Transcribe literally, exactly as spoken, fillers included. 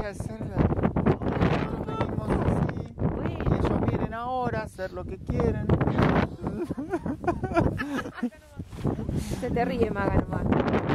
a hacer la... Nosotros venimos así, y ellos vienen ahora a hacer lo que quieren. Se te ríe, Maga, nomás.